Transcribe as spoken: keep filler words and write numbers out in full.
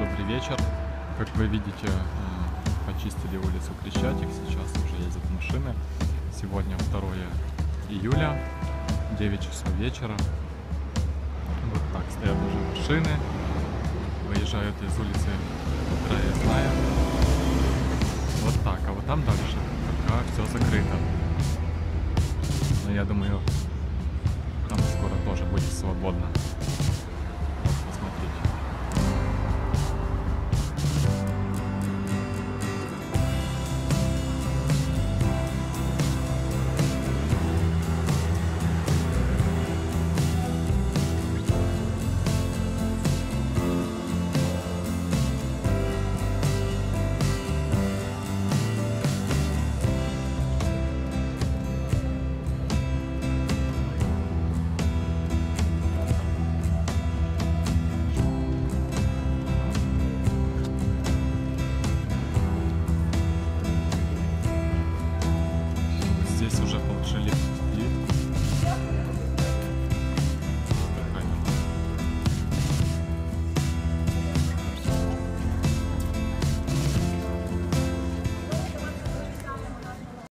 добрый вечер. Как вы видите, э, почистили улицу Крещатик, сейчас уже ездят машины. Сегодня второе июля, девять часов вечера. Вот так стоят уже машины, выезжают из улицы Проездная. Вот так, а вот там дальше пока все закрыто. Но я думаю, там скоро тоже будет свободно. Вот, посмотрите. Здесь уже положили